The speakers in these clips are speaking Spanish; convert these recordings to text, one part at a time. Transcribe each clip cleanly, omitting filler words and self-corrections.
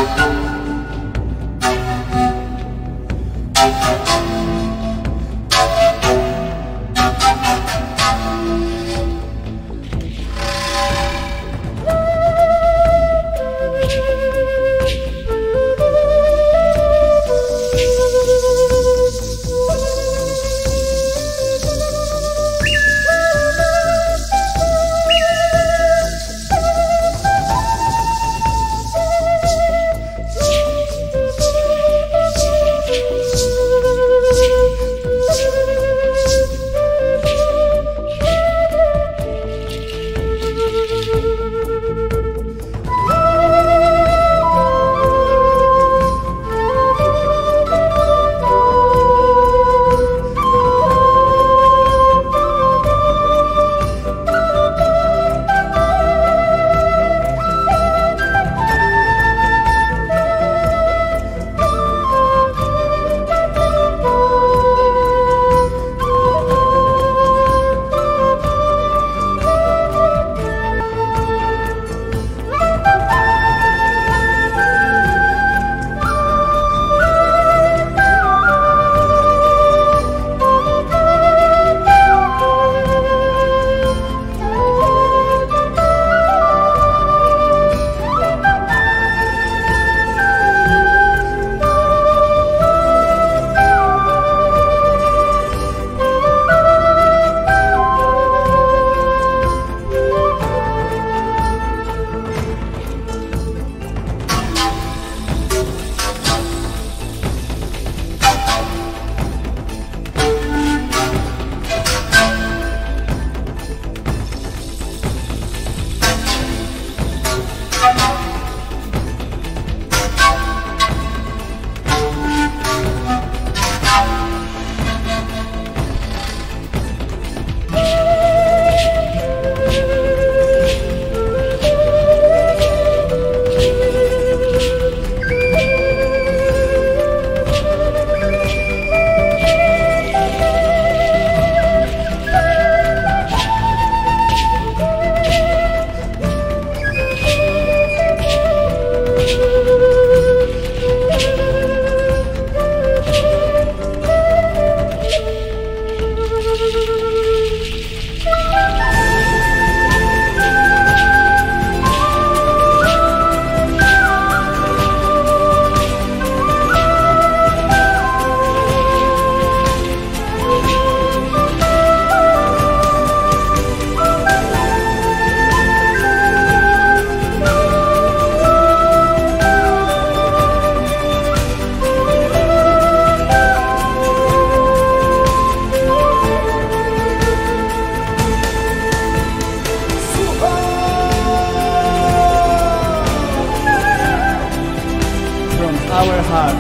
our heart.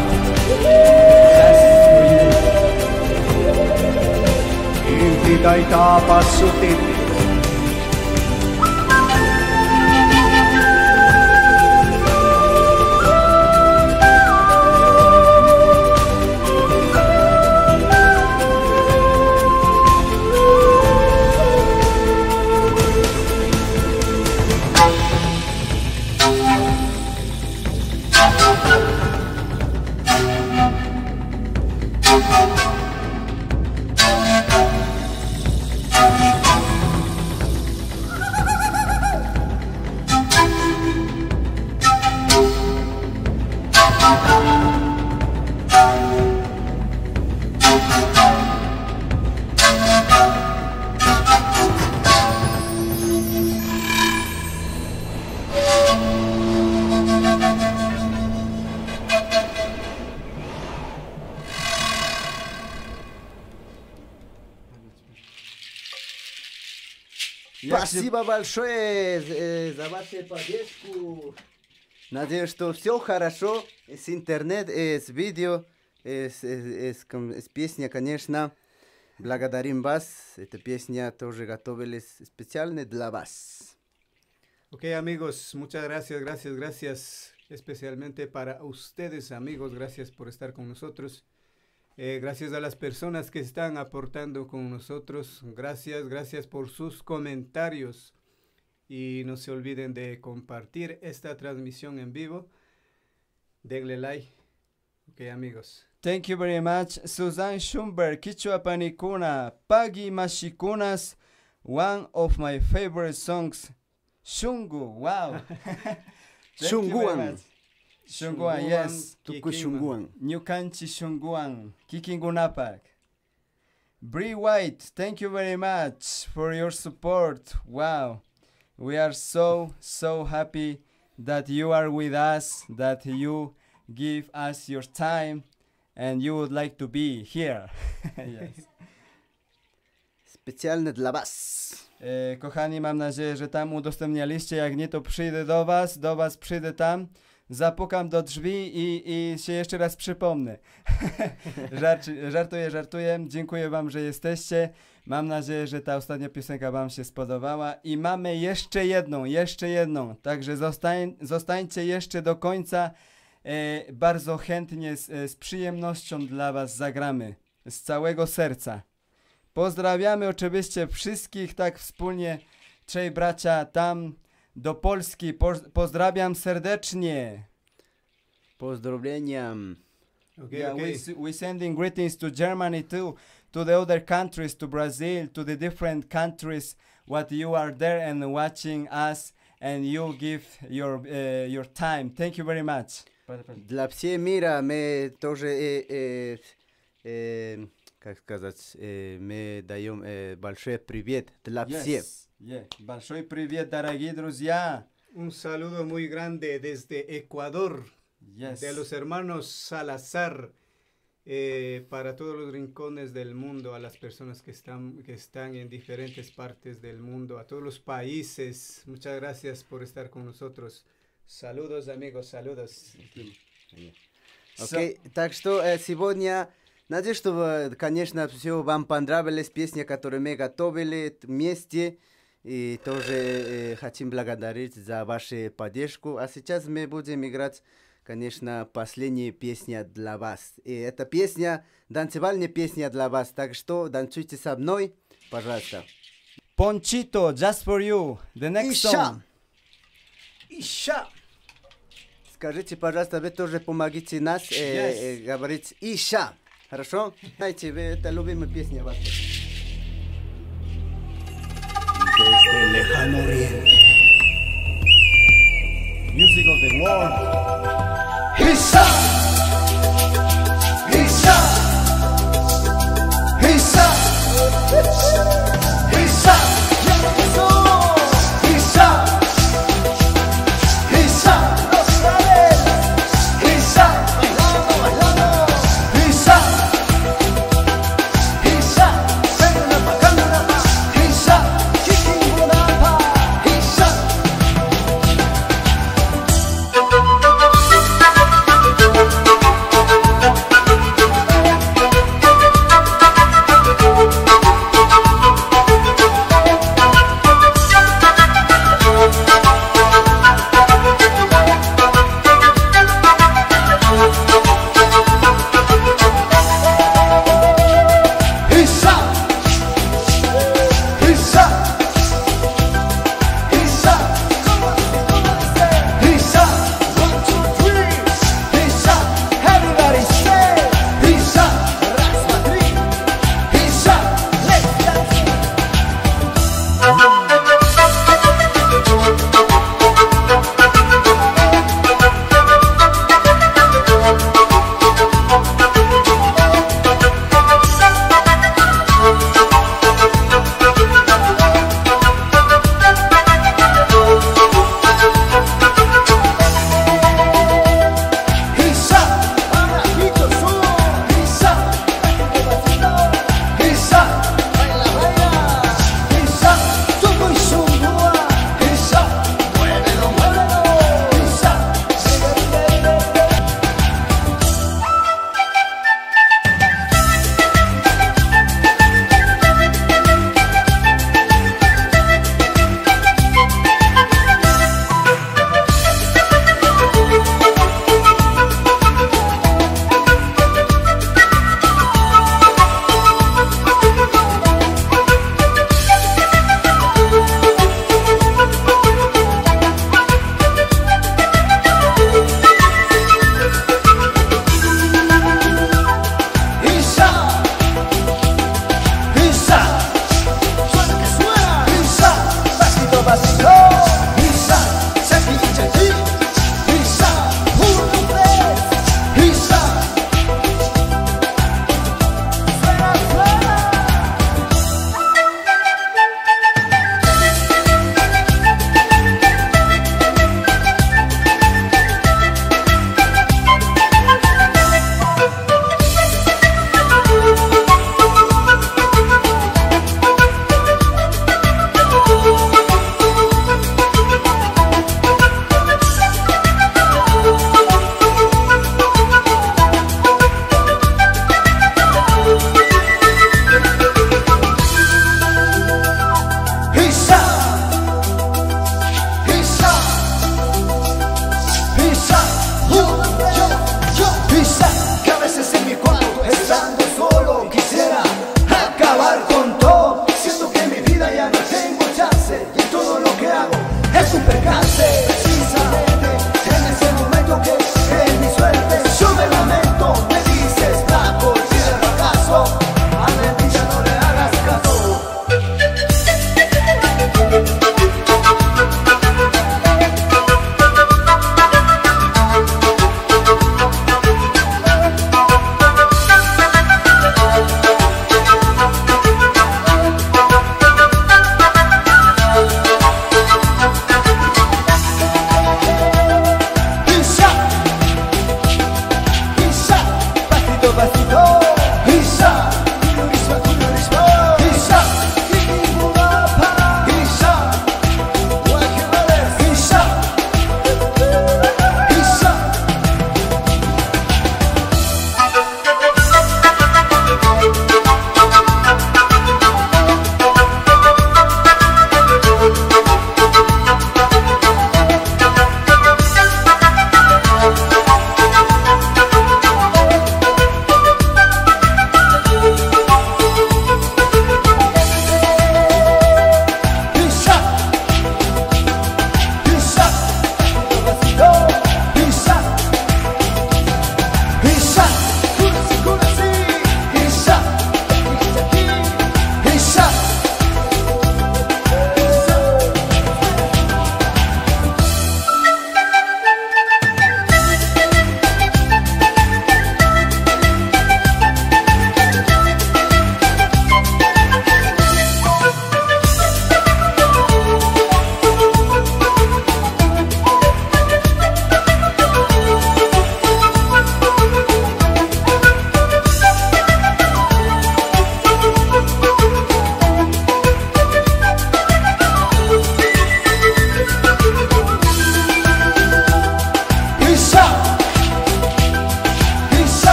That's for you. Hindi kay tapasutin. Спасибо большое за вашу поддержку. Надеюсь, что все хорошо с интернет, с видео, с песней, конечно. Благодарим вас. Эта песня тоже готовили специально для вас. Ok, amigos, muchas gracias, gracias, gracias. Especialmente para ustedes, amigos, gracias por estar con nosotros. Gracias a las personas que están aportando con nosotros. Gracias, gracias por sus comentarios. Y no se olviden de compartir esta transmisión en vivo. denle like. Ok, amigos. Thank you very much. Suzanne Schumberg, Kichwa Panikuna, Pagi Mashikunas, one of my favorite songs, Shungu. Wow. Shunguan. Shunguan, yes. Tuku Shunguan. Nyukanchi Shunguan, Kikingunapak. Bree White, thank you very much for your support. Wow. We are so happy that you are with us, that you give us your time and you would like to be here. Yes. Specjalne dla was. Kochani, mam nadzieję, że tam udostępnialiście. Jak nie, to przyjdę do was przyjdę tam, zapukam do drzwi i się jeszcze raz przypomnę. Żartuję. Dziękuję wam, że jesteście. Mam nadzieję, że ta ostatnia piosenka wam się spodobała. I mamy jeszcze jedną. Także zostańcie jeszcze do końca. Bardzo chętnie, z przyjemnością dla was zagramy. Z całego serca. Pozdrawiamy oczywiście wszystkich tak wspólnie. Trzej bracia tam do Polski. Pozdrawiam serdecznie. Pozdrowienia. Okay, Yeah, okay. we sending greetings to Germany too, to the other countries, to Brazil, to the different countries. What you are there and watching us, and you give your time. Thank you very much. Dla всего мира мы тоже, как сказать, мы даем большой привет для всех. Yeah. Большой привет, дорогие друзья. Un saludo muy grande desde Ecuador, Yes. de los hermanos Salazar, para todos los rincones del mundo, a las personas que están en diferentes partes del mundo, a todos los países. Muchas gracias por estar con nosotros. Saludos, amigos, saludos. Окей, так что сегодня, надеюсь, что, конечно, все вам понравились песни, которые мы готовили вместе. И тоже хотим благодарить за вашу поддержку. А сейчас мы будем играть, конечно, последняя песня для вас. И эта песня, танцевальная песня для вас. Так что танцуйте со мной, пожалуйста. Ponchito, just for you. The next song. Иша! Скажите, пожалуйста, вы тоже помогите нас говорить Иша. Хорошо? Знаете, вы это любимая песня ваша. Desde el lejano oriente. Music of the world. Isha! Isha! Isha! Isha! Isha! Isha! Isha! Isha! Isha! Isha! Isha!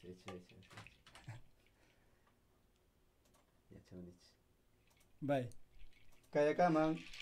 Bye. Kaya ka, man.